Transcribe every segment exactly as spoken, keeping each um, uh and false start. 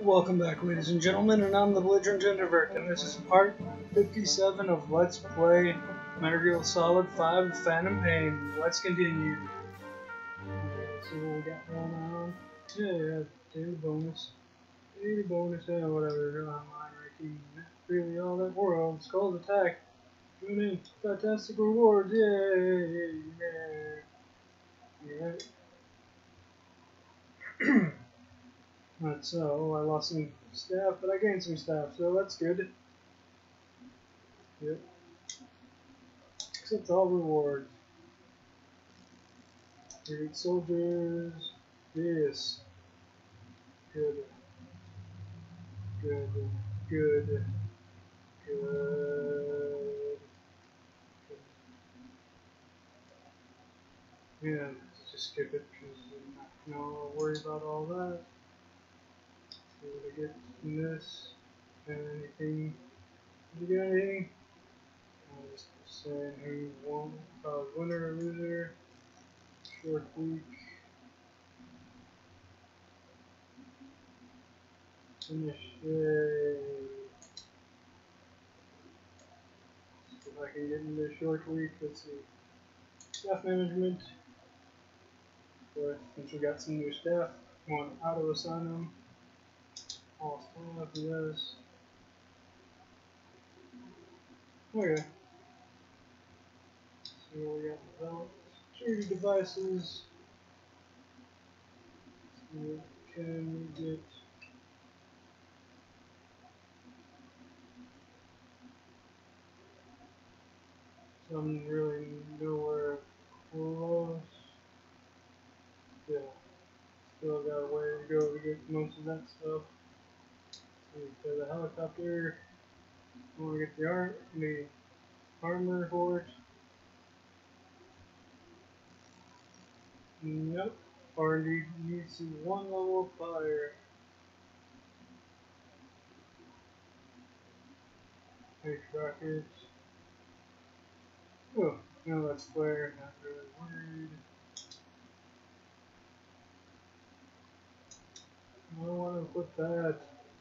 Welcome back, ladies and gentlemen, and I'm the Belligerent Introvert, and this is part fifty-seven of Let's Play Metal Gear Solid five Phantom Pain. Let's continue. Let's see what we got going on. Yeah, yeah, daily bonus. Daily bonus, yeah, whatever. Online ranking. Really all that world. Skull's attack. Tune in. Fantastic rewards. Yay! Yeah. Yeah. Right, so I lost some staff, but I gained some staff, so that's good. Yep. Accept all rewards. Great soldiers. Yes. Good. Good. Good. Good. Yeah, just skip it because I'm not gonna worry about all that. So to get from this and anything. Did you get anything? I'll just say who won, uh, winner or loser. Short week. Finish. Yay. See if I can get into short week. Let's see. Staff management. But since we got some new staff, want to auto assign them. All staff, yes. Okay. So we got developed security devices. So can we get some really nowhere close? Yeah. Still got a way to go to get most of that stuff. So the helicopter. I want to get the art, the armor for it. Nope. Or need needs one level of fire. H rockets. Oh, no, that's flare. Not really worried. I don't want to put that.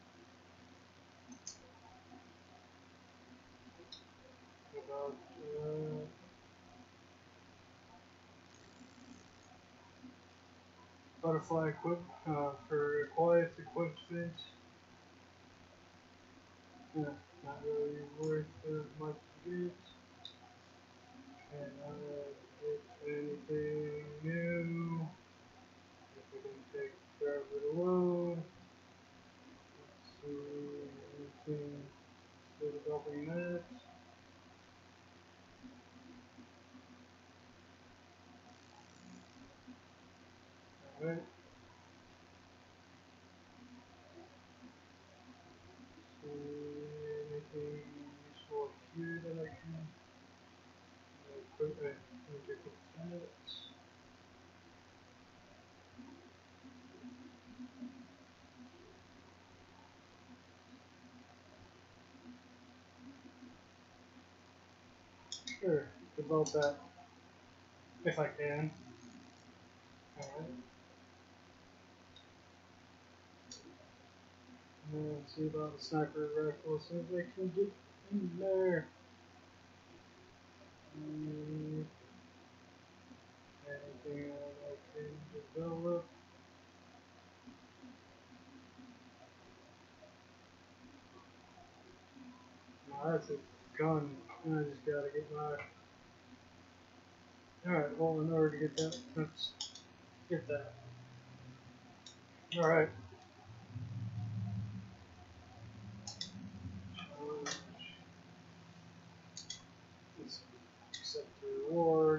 About uh, butterfly equip uh, for quiet equipment. Yeah, not really worth as much to get. And I get anything new. If we can take care of it alone. Let's see anything developing that. Alright. So anything useful here that I can equip it into that. Sure, develop that if I can. Alright. Let's see about the sniper rifle as soon as I can get in there. Um, anything that I can develop. Now that's a gun. I just gotta get my. Alright, well, in order to get that, let's get that. Alright. Let's accept the rewards.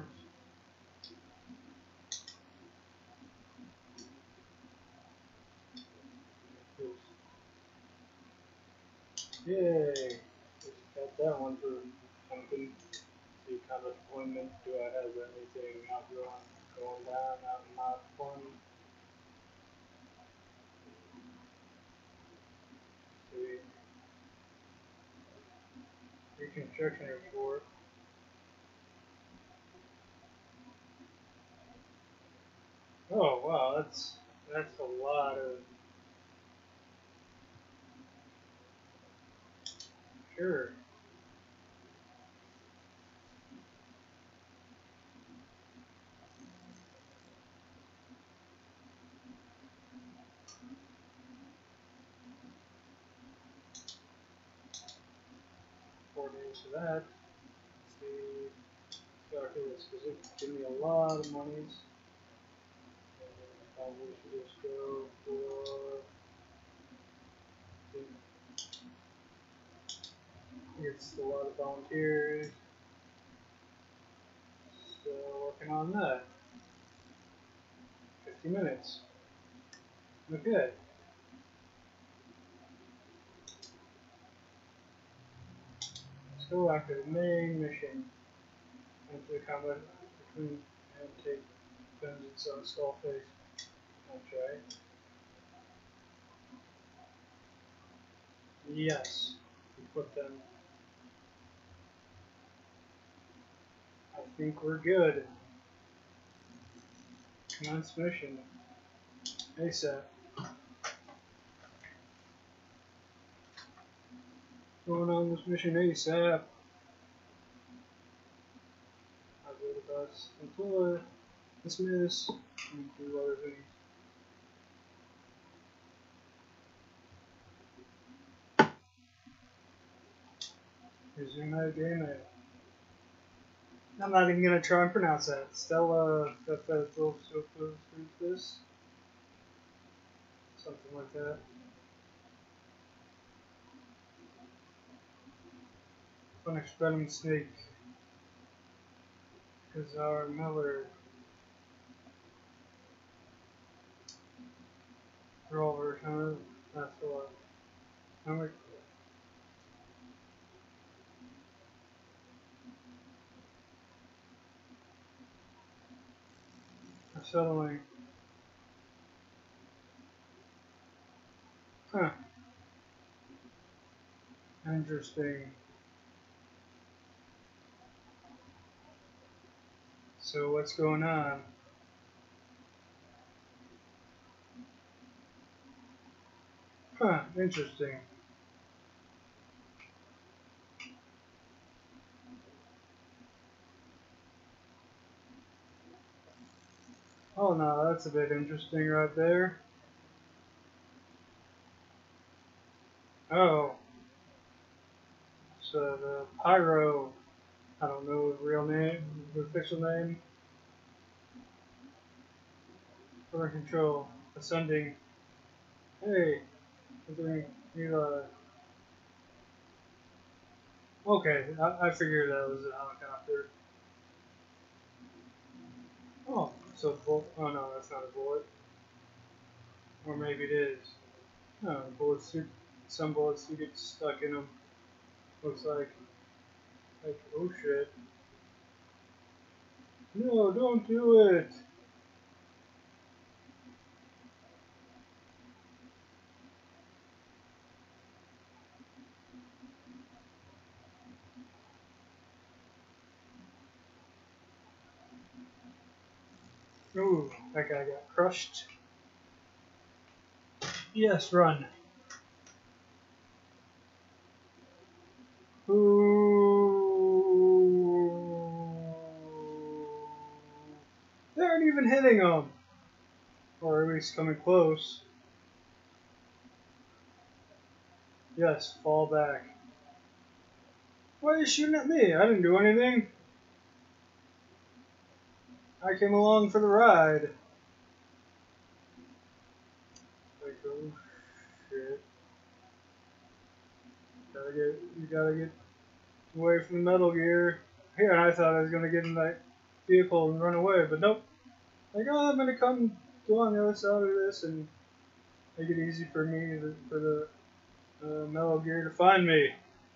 Yay! Just got that one for something. See kind of deployment. Do I have anything not going, going down, not not fun? See. Reconstruction report. Oh wow, that's that's a lot of Sure. Four days for that. Let's see. Start this because it give me a lot of monies. Probably should just go for. It's a lot of volunteers. Still working on that. fifty minutes. Okay. Let's go after the main mission. Enter the combat between and take vengeance on Skullface. That's right. Yes. Equip them. I think we're good. Commence mission. ASAP. Going on this mission ASAP. I'll go to bus. Employ. Dismiss. And do other things. Resume that game. I'm not even gonna try and pronounce that. Stella. This. Something like that. Punish Venom Snake. Kazar Miller. Revolver. Huh? That's the one. Number. Settling. Huh. Interesting. So what's going on? Huh, interesting. Oh no, that's a bit interesting right there. Oh. So the Pyro, I don't know the real name, the official name. Under control, ascending. Hey, doing you uh okay, I, I figured that was a helicopter. Oh, so bull oh no, that's not a bullet. Or maybe it is. No, bullets do, some bullets do get stuck in them. Looks like like oh shit. No, don't do it. Ooh, that guy got crushed. Yes, run. Ooh. They aren't even hitting him. Or at least coming close. Yes, fall back. Why are you shooting at me? I didn't do anything. I came along for the ride. Like, oh shit. Gotta get, you gotta get away from the Metal Gear. Here, I thought I was gonna get in that vehicle and run away, but nope. Like, oh, I'm gonna come go on the other side of this and make it easy for me, to, for the uh, Metal Gear to find me.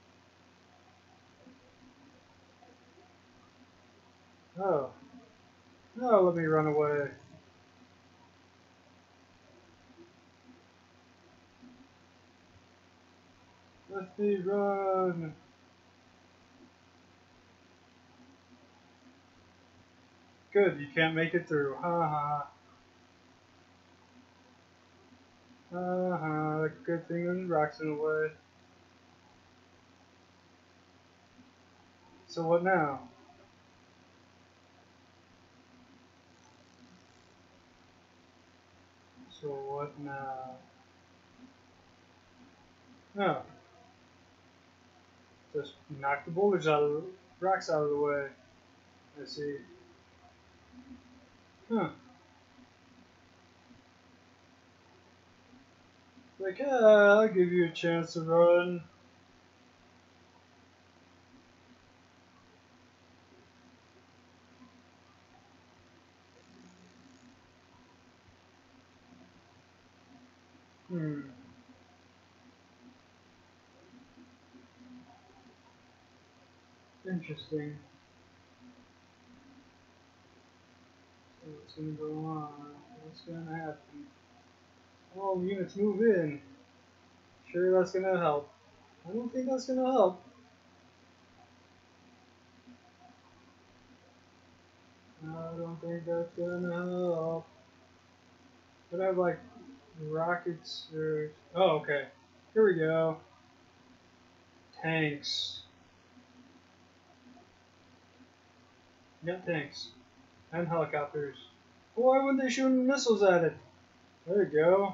Oh. No, let me run away. Let me run. Good, you can't make it through. Ha ha. Ha ha. Good thing there's rocks in the way. So what now? So what now? Oh. Just knock the boulders out of the rocks out of the way. I see. Huh. Like, yeah, I'll give you a chance to run. Hmm. Interesting. So what's gonna go on? What's gonna happen? All units move in. Sure, that's gonna help. I don't think that's gonna help. I don't think that's gonna help. But I have like rockets or oh okay. Here we go. Tanks. Yep, tanks. And helicopters. Why wouldn't they shoot missiles at it? There you go.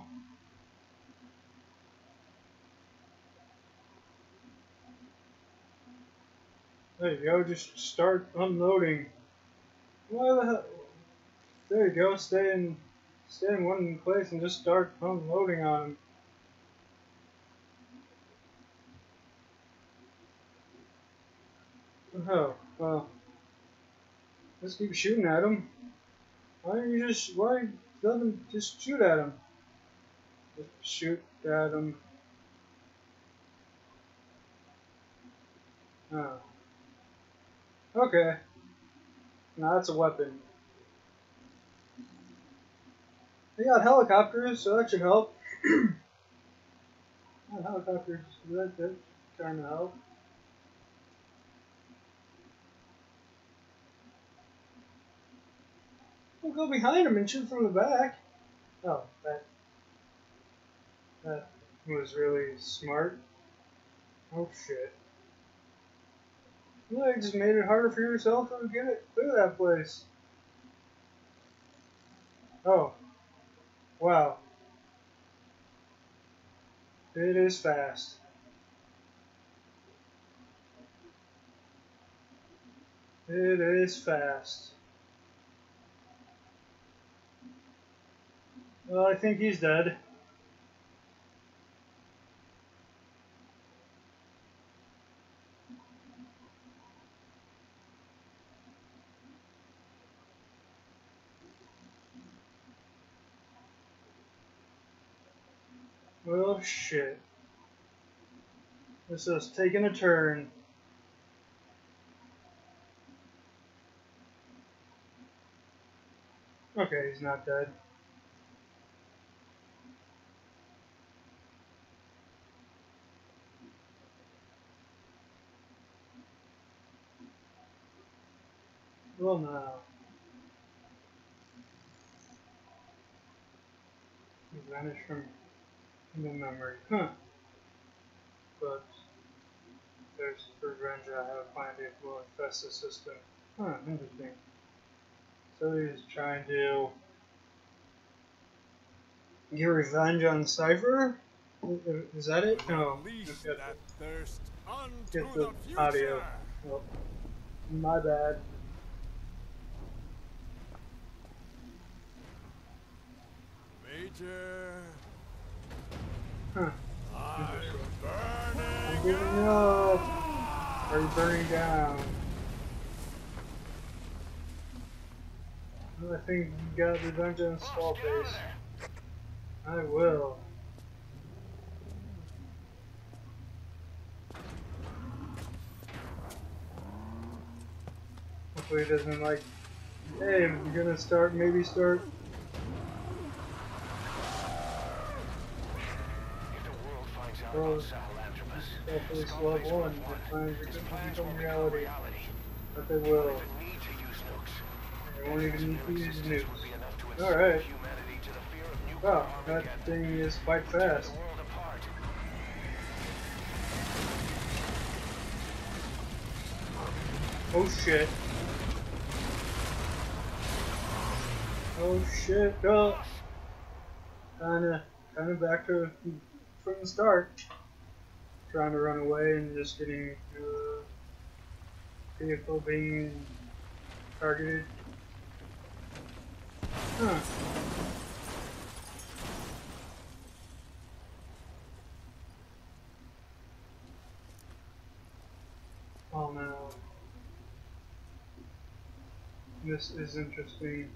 There you go, just start unloading. Why the hell? There you go, stay in, stay in one place and just start unloading on them. Oh, well. Let's keep shooting at them. Why don't you just, why let them just shoot at them? Just shoot at them. Oh. Okay. Now that's a weapon. They got helicopters, so that should help. Not helicopters, that, that's trying to help. We'll go behind them and shoot from the back. Oh, that, that was really smart. Oh shit. Well, you just made it harder for yourself to get it clear that place. Oh. Wow. It is fast. It is fast. Well, I think he's dead. Well, shit. This is taking a turn. Okay, he's not dead. Well, now. He vanished from the memory. Huh. But there's revenge I have planned it will infest the system. Huh, interesting. So he's trying to get revenge on Cypher? Is that it? No. Let's get the, get the audio. Oh, my bad. Major. Huh. I'm burning. I'm giving up. Are you burning down? Well, I think you got revenge on Skull Face. I will. Hopefully he doesn't like, hey, you're gonna start, maybe start. Well, hopefully it's level one, the plans are going to become reality. But they will. They won't even need to use nukes. Alright. Wow, that thing is quite fast. Oh shit. Oh shit. Oh. Kinda, kinda back to from the start. Trying to run away and just getting uh, vehicle being targeted. Huh. Oh no. This is interesting.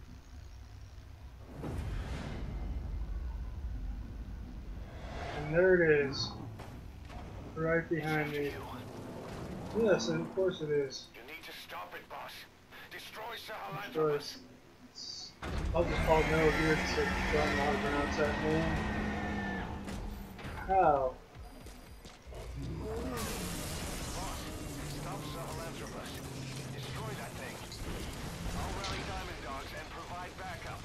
And there it is. Right behind me. Yes, of course it is. You need to stop it, boss. Destroy Destroy. Sahelanthropus. I'll just call it Metal Gear because I don't know how to pronounce that name. How? Boss, stop Sahelanthropus. Destroy that thing. I'll rally Diamond Dogs and provide backup.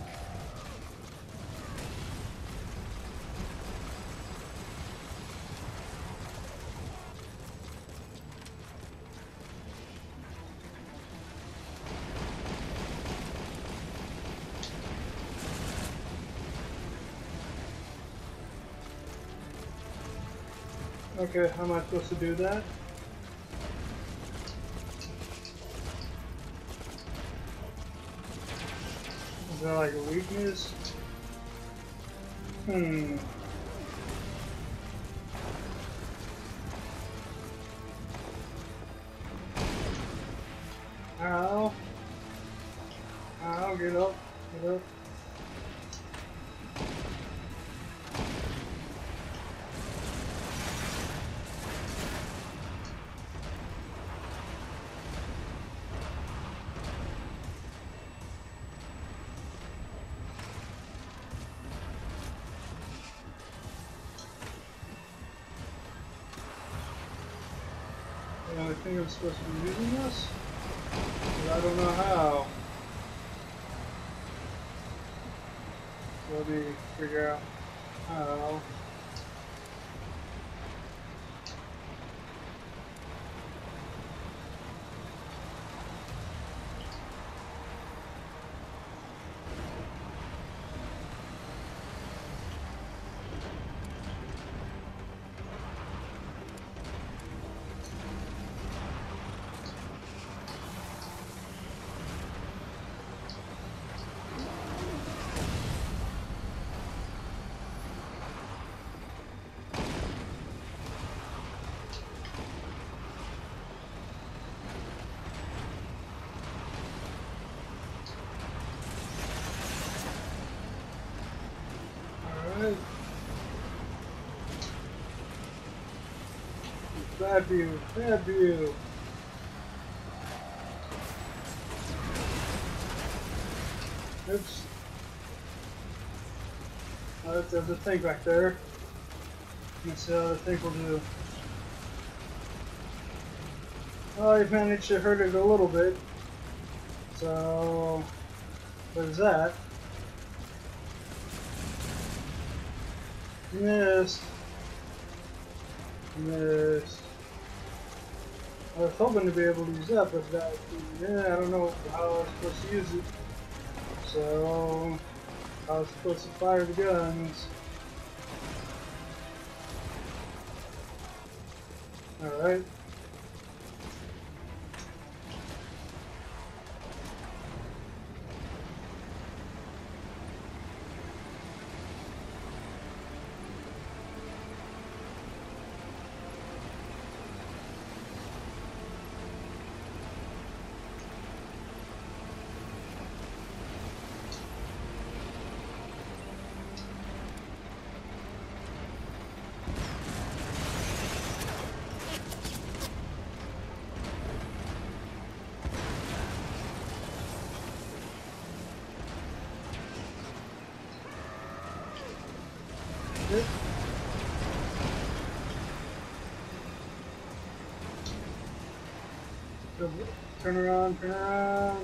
Okay, how am I supposed to do that? Is that like a weakness? Hmm. Ow. Ow, get up, get up. Yeah, I think I'm supposed to be using this, but I don't know how. So let me figure out how. Alright. Bad view, bad view. Oops. Oh, there's a thing back there. Let's see how the thing will do. Oh, I managed to hurt it a little bit. So, there's that. Missed. Missed. I was hoping to be able to use that, but that, yeah, I don't know how I was supposed to use it. So, I was supposed to fire the guns. Alright. It. Turn around, turn around.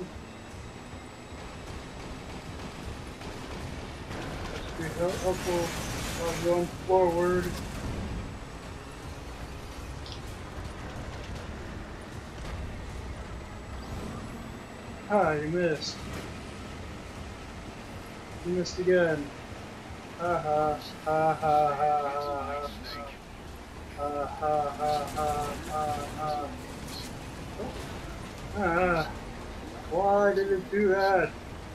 Be helpful while going forward. Ah, you missed. You missed again. Ha ha ha ha ha ha ha ha ha ha ha ha. Ah, why did it do that?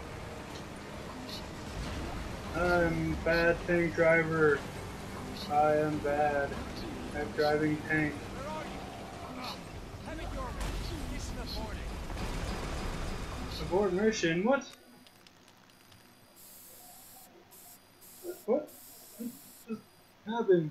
I'm bad tank driver. I am bad at driving tank. Abort mission? What? What? What just happened?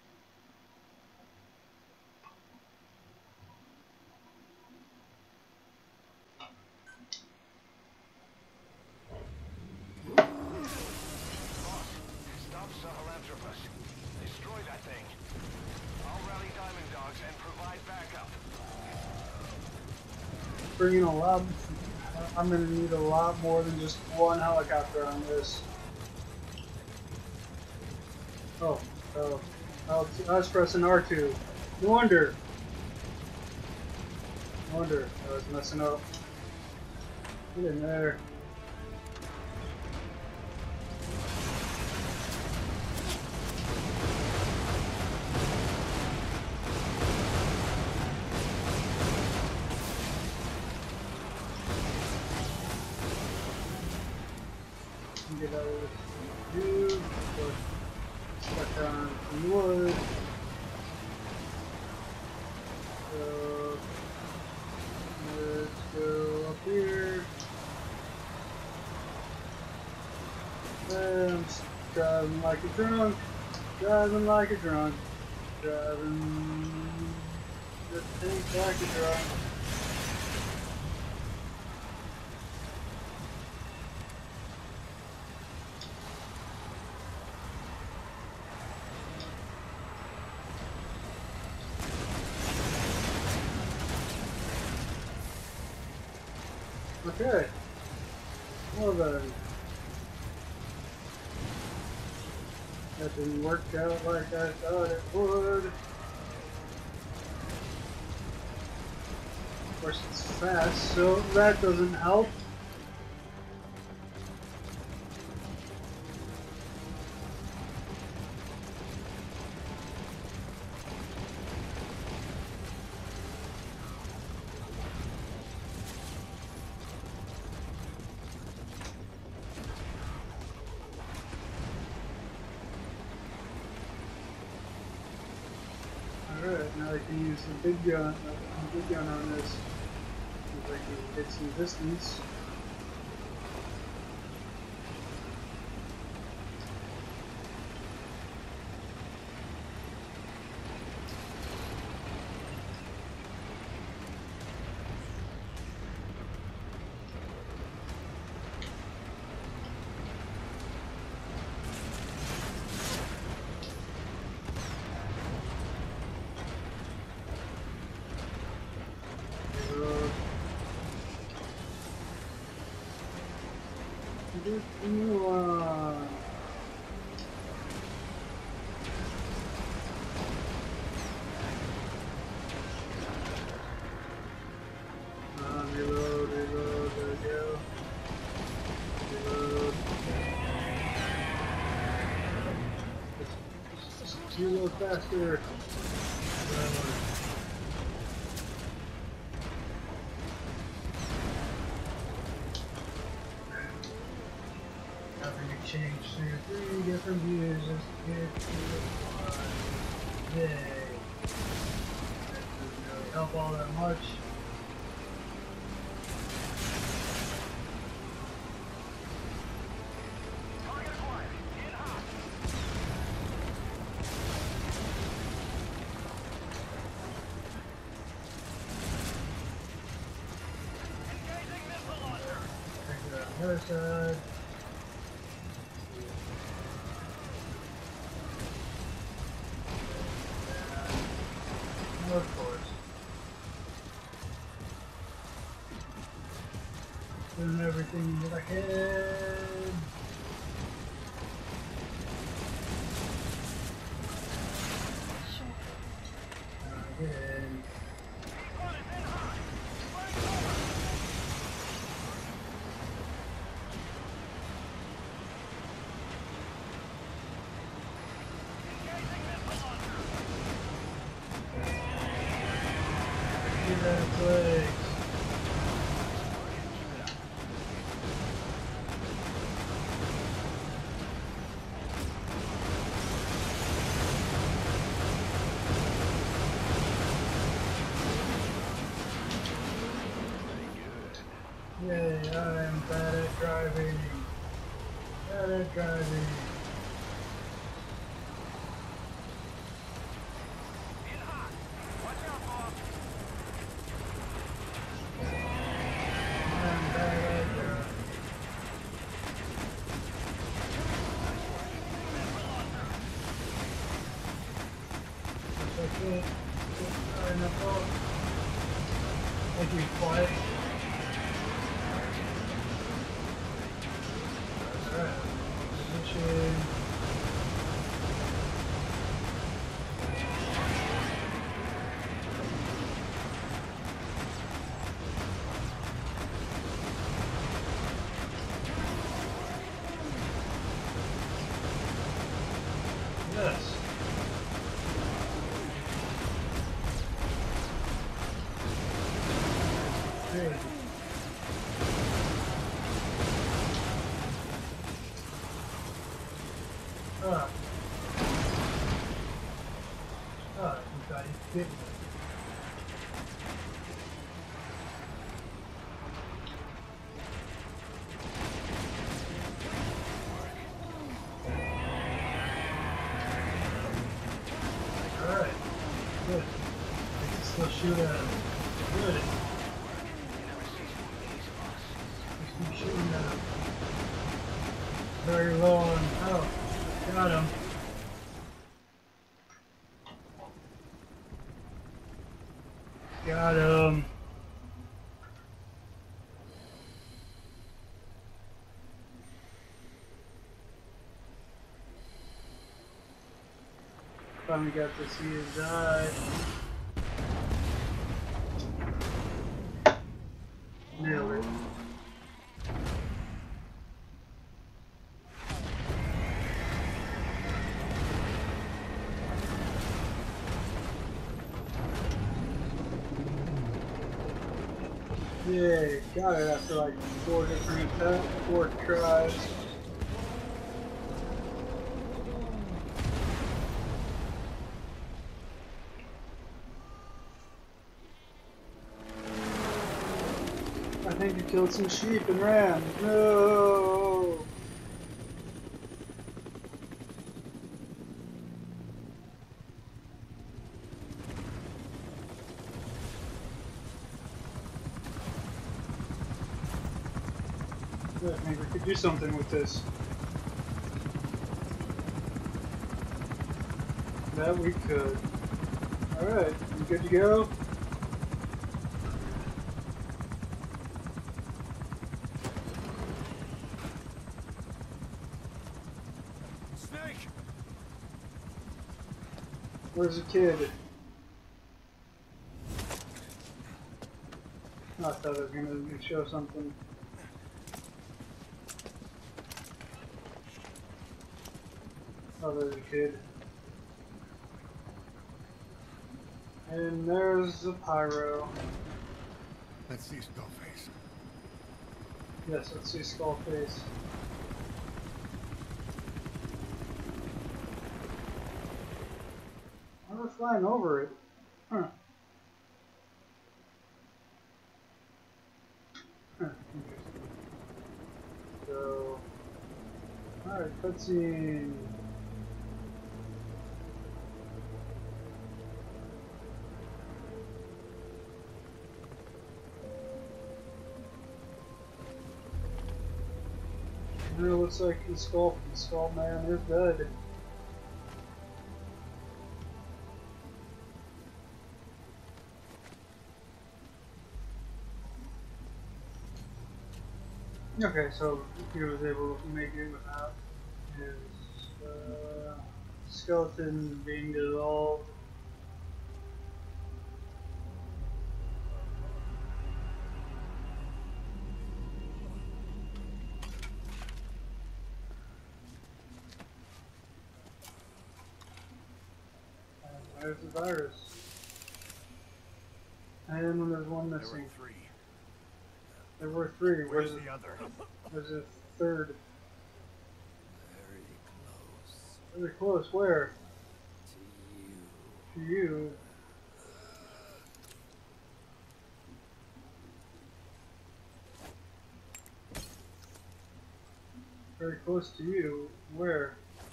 Stop Sahelanthropus. Destroy that thing. I'll rally Diamond Dogs and provide backup. Bringing a lot. I'm gonna need a lot more than just one helicopter on this. Oh, oh, oh I was pressing R two. No wonder. No wonder I was messing up. Get in there. Get out of this dude, but stuck on some wood. So let's go up here. And I'm driving like a drunk, driving like a drunk, driving the tank like a drunk. Okay. Well then. That didn't work out like I thought it would. Of course it's fast, so that doesn't help. Alright, now I can use the big gun, uh, the big gun on this. Seems like we can get some distance. New one. Uh, reload, reload, there we go. Reload. Just, just reload faster. Change through three different views just to get to one day. That doesn't really help all that much. Target acquired. Get hot. Engaging missile launcher. Take it on the other side. Of course. Doing everything that I can. Again. got its legs. Yay, I am bad at driving. Bad at driving. I'm bad at driving. That's it. Alright, enough of. Thank you, quiet. Alright. Position. Yes. Good. Ah. Ah, you got it. Good. Alright. Good. I can still shoot at him. Good. Just keep shooting at him. Very low on health. Got him. Got him. Finally got to see his die. Nailed it. Yay, got it after like four different attacks, four tries. I think you killed some sheep and ran. No! I think we could do something with this. That we could. Alright, you good to go? Snake! Where's the kid? I thought I was gonna show something. Oh, there's a kid. And there's the pyro. Let's see Skullface. Yes, let's see Skullface. Why are we flying over it? Huh. Huh, interesting. So, alright, cutscene. It looks like the skull, the skull man is dead. Okay, so he was able to make it without his uh, skeleton being dissolved. And there's the virus. And when there's one There missing. were three. There were three. Where's Where's the other? There's a third. Very close Really close. Where? to you. To you. Very close to you. Where?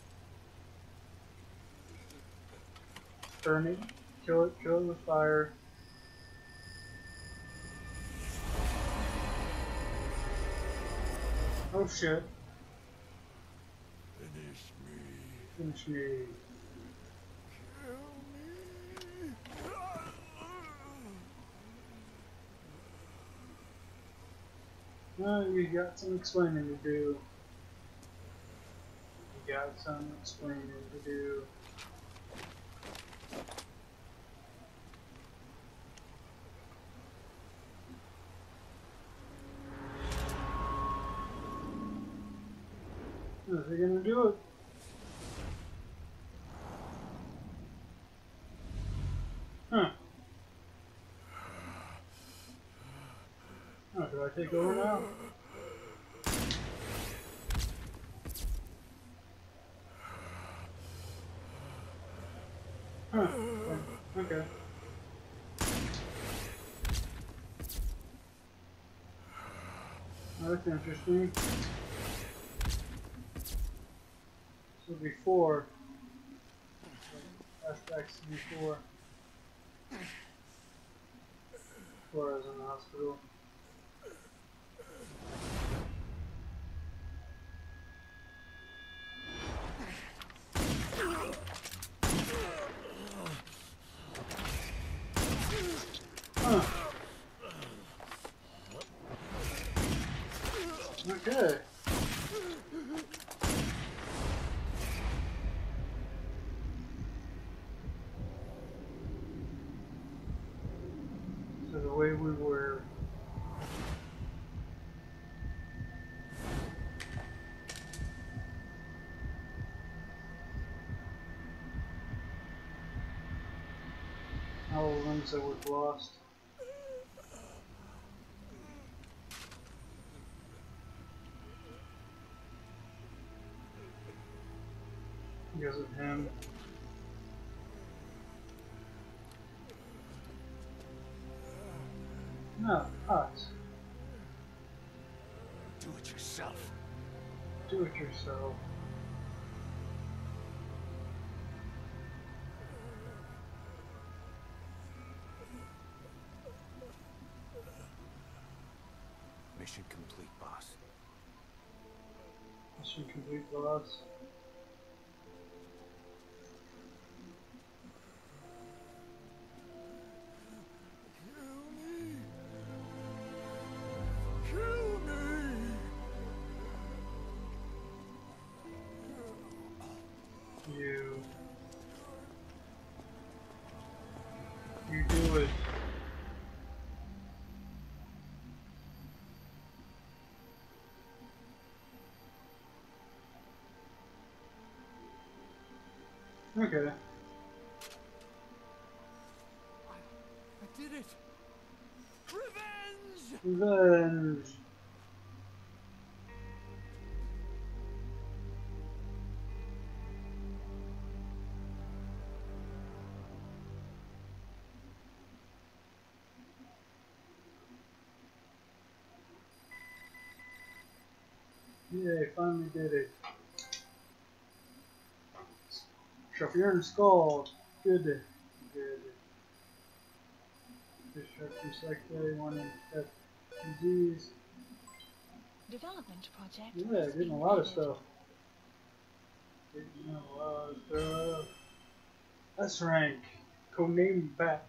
Burn it. Kill it. Kill it with fire. Oh shit. Finish me. Finish me. Kill me. No, you got some explaining to do. You got some explaining to do. Is he gonna do it? Huh. Oh, do I take over now? Huh. Okay. Oh, that's interesting. This will be four. Flashbacks to be four. Four is in the hospital. Huh. Okay. So the way we were all the rooms that we've lost. Because of him. No, us. Do it yourself. Do it yourself. Mission complete, boss. Mission complete, boss. Kill me. You. You do it. Okay. I did it. Revenge. Revenge. Yay, finally did it. Sharpier skull. Good. Good. Destruction sector, one infect disease. Development project. Yeah, has getting a been lot of added. stuff. Getting a lot of stuff. S rank. Codename Bat.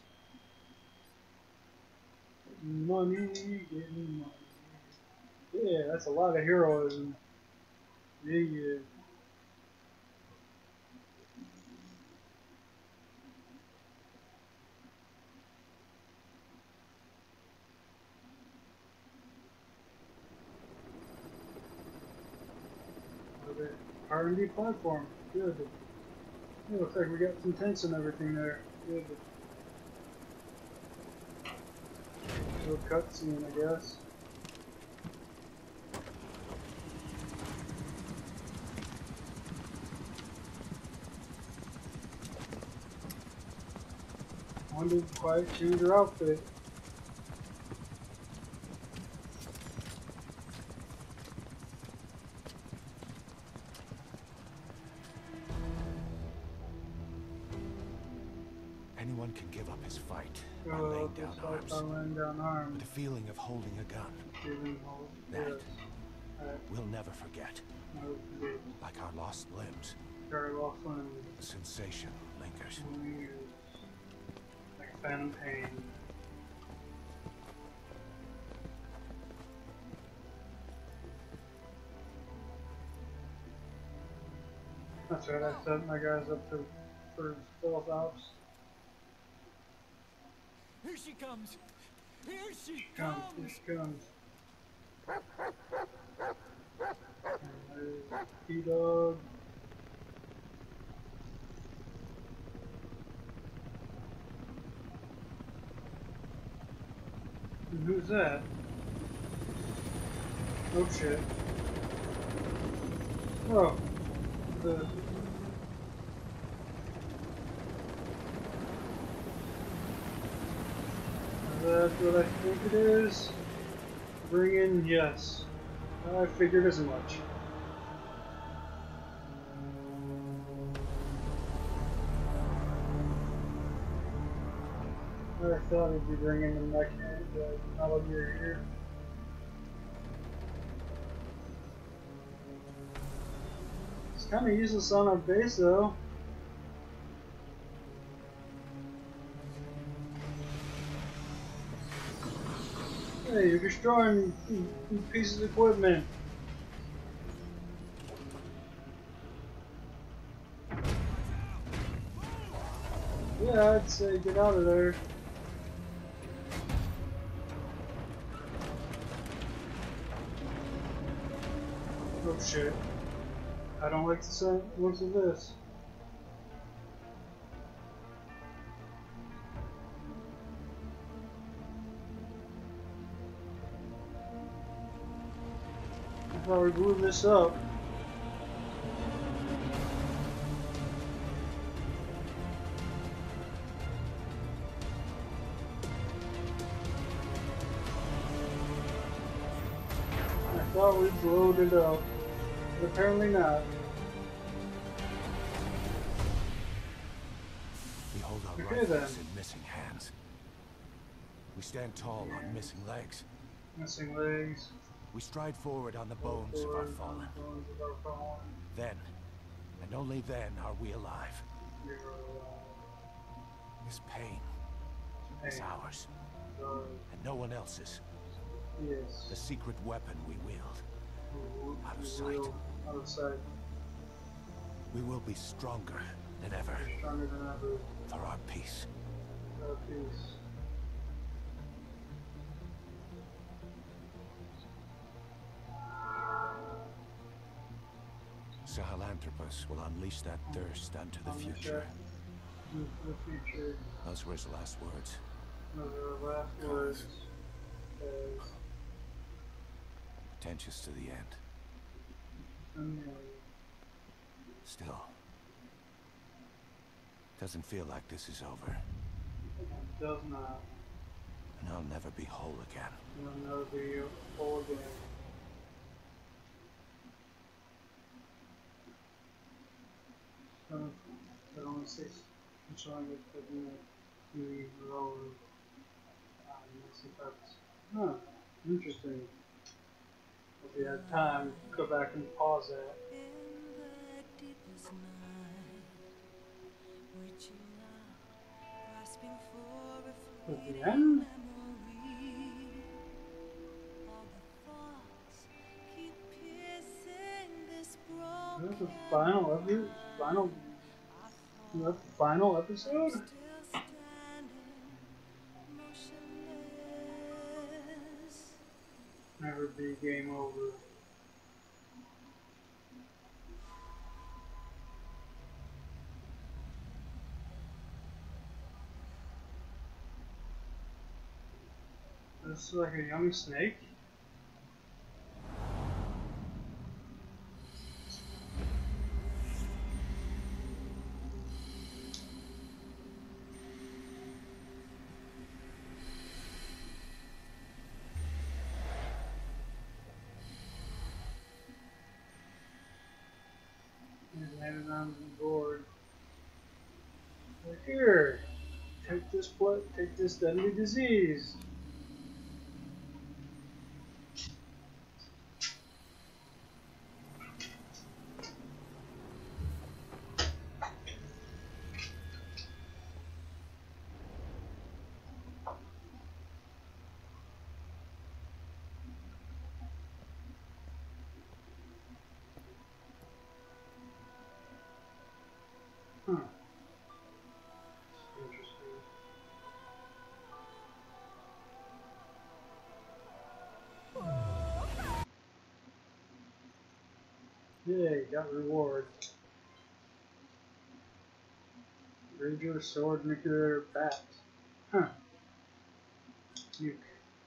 Getting money, getting money. Yeah, that's a lot of heroism. Yeah, yeah. R and D platform. Good. It looks like we got some tents and everything there. Good. a cutscene, I guess. One didn't quite change her outfit. Anyone can give up his fight by Oh, laying down just like arms, by laying down with arms. the feeling of holding a gun. Feeling hold- That yes. That we'll never forget. never forget. Like our lost limbs, Very well fun. the sensation lingers. Like a phantom pain. That's right, I set my guys up to, for stealth ops. Here she comes! Here she Comes, comes! here comes. And there's T-Dog. And who's that? Oh shit. Oh. The... That's what I think it is. Bring in, yes. I figured as much. I thought it'd be bringing the mech the Metal Gear here. It's kind of useless on our base though. Hey, you're destroying pieces of equipment. Yeah, I'd say get out of there. Oh shit. I don't like the sound looks of this. I thought we blew this up. I thought we blew it up, but apparently not. We hold our Okay, rifles then. in missing hands. We stand tall on missing legs. Missing legs. We stride forward on the bones of our fallen. Bones of our fallen. Then, and only then, are we alive. You're alive. This pain is Pain. ours, Ours. and no one else's. Yes. The secret weapon we wield. Out of sight. Real, out of sight. We will be stronger than ever Stronger than ever. for our peace. Our peace. Sahelanthropus will unleash that thirst unto the Unleash future. that into the future. Those were his last words. Those are our last words. As Pretentious to the end. familiar. Still, doesn't feel like this is over, It does not. and I'll never be whole again. You'll never be whole again. So, it only six controlling it for the T V role. Um, let's see if that's. Huh, interesting. If you had time, go back and pause that. At the end? Is that the final episode? Final? Is that the final episode? Never be game over. This is like a young snake. He's landed on the board. Like, here, take this pl- take this deadly disease. Huh. Interesting. Yay, got reward. Ranger sword nuclear bat. Huh. Nuke.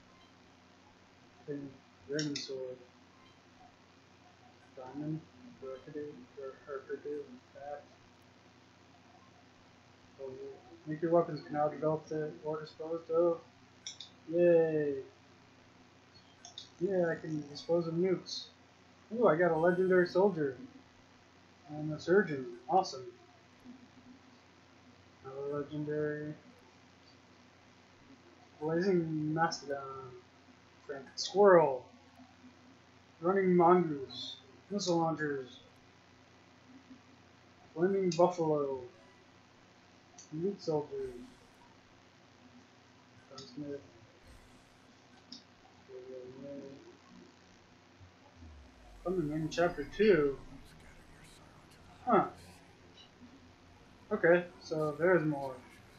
Then dragon sword. Diamond. Hercules. Or Hercules. Bat. Oh, nuclear weapons can now develop the or disposed of. Yay. Yeah, I can dispose of nukes. Ooh, I got a legendary soldier. And a surgeon. Awesome. Another legendary. Blazing Mastodon. Frank Squirrel. Running Mongoose. Missile launchers. Flaming Buffalo. Meat soldiers. Gunsmith. Coming in chapter two. Huh. Okay, so there's more.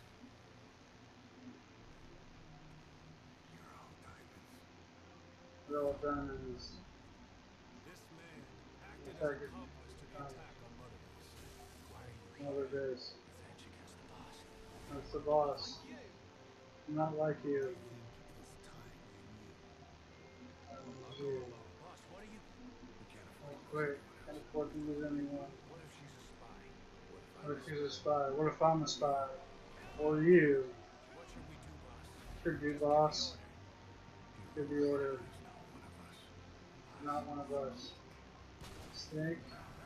They're all diamonds. This man acted as Target. accomplice to the Um, attack on Mother Base. Why are you here? Another base. Avenge against the boss. That's the boss. Not like you. This time in you. Um, I'll go you. alone. Boss, what are you? We can't afford Oh, to wait, lose anyone can't else. afford to lose anyone. What if she's a spy? What if What if I'm she's a spy? What if I'm a spy? Or you? What should we do, boss? Should be Just boss. give Give the the order. order. He's not one of us. Not one of us. Snake.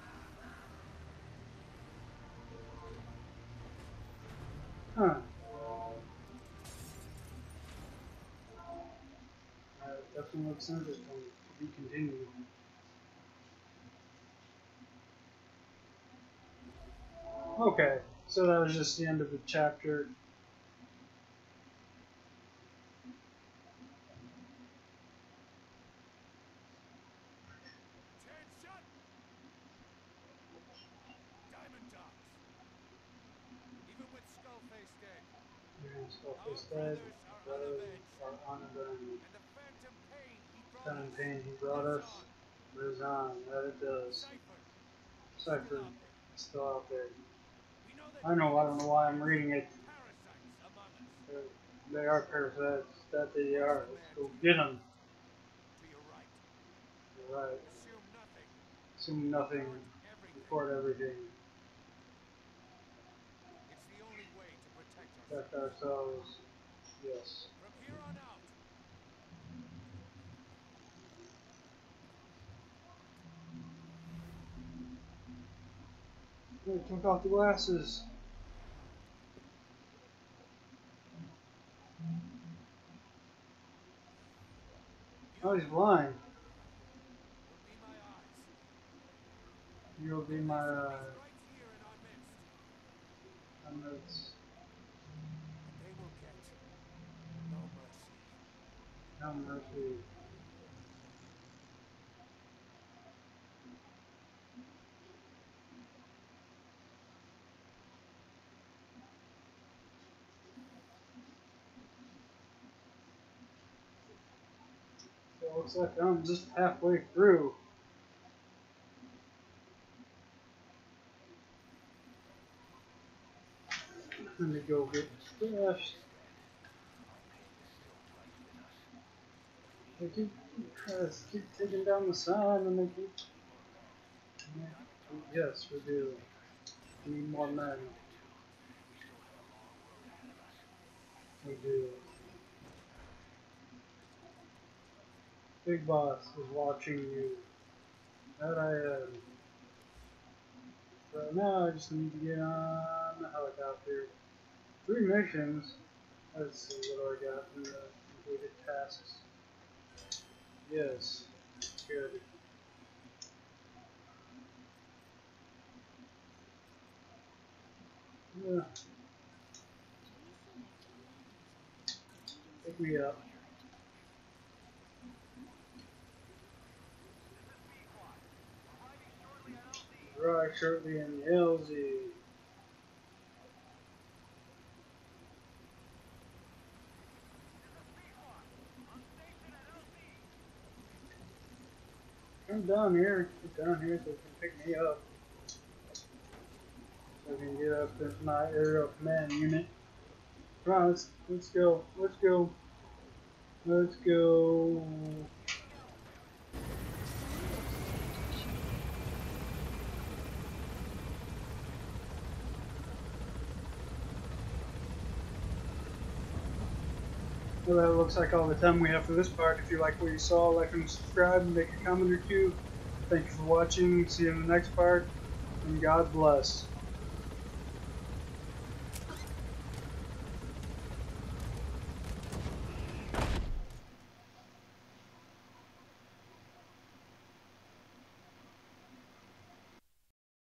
Huh. Uh, definitely looks interesting. To be continued. Okay, so that was just the end of the chapter. Attention! Diamond Dogs. Even with Skullface dead, And stuff our is dead. brothers are Brothers unavenged. are unavenged. And the phantom pain he brought Phantom us pain he brought lives us on. lives on. That it does. Cypher, Cypher still out there. is still out there. We know that I know. I don't know why I'm demons reading it. are parasites among us. They're- They are parasites. That they Where's are. the Let's man go to get you? them. To your right. You're right. Assume nothing. Assume nothing. Report everything. Report everything. It's the only way to protect Protect ourselves. ourselves. Yes. From here on out, Hey, took off the glasses. Oh, he's blind. will be my eyes. You'll be my uh, Right here in our midst. notes. And they will get no mercy. No mercy. So it looks like I'm just halfway through. Let me go get stashed. Our pain is still brighter than us. They keep, uh, keep taking down the sun and they keep... Yes, we do. We need more men. We do. Big Boss is watching you. That I am. Right now I just need to get on the helicopter. Three missions. Let's see what I got in the completed tasks. Yes. Good. Yeah. Pick me up. Right, shortly in the L Z. Come down here. Come down here so you can pick me up. So I can get up to my aerial command unit. Come on, let's let's go. Let's go. Let's go. Well, that looks like all the time we have for this part. If you like what you saw, like and subscribe and make a comment or two. Thank you for watching. See you in the next part. And God bless.